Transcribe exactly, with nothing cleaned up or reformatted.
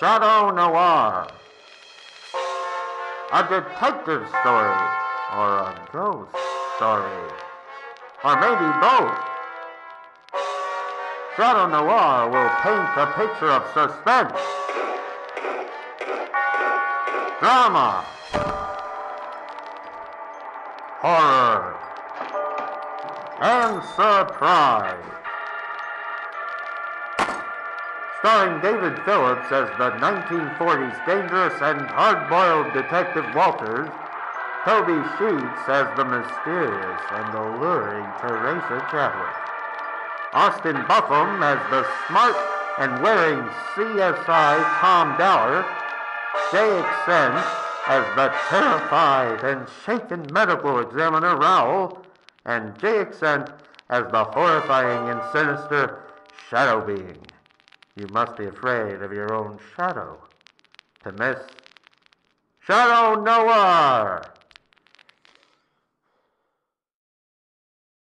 Shadow Noir. A detective story, or a ghost story, or maybe both. Shadow Noir will paint a picture of suspense, drama, horror, and surprise. Starring David Phillips as the nineteen forties dangerous and hard-boiled Detective Walters, Toby Scheetz as the mysterious and alluring Teresa Chadwick, Austin Buffum as the smart and Waring C S I Tom Daur, Eccent as the terrified and shaken medical examiner Rowell, and Eccent as the horrifying and sinister shadow being. You must be afraid of your own shadow to miss Shadow Noir.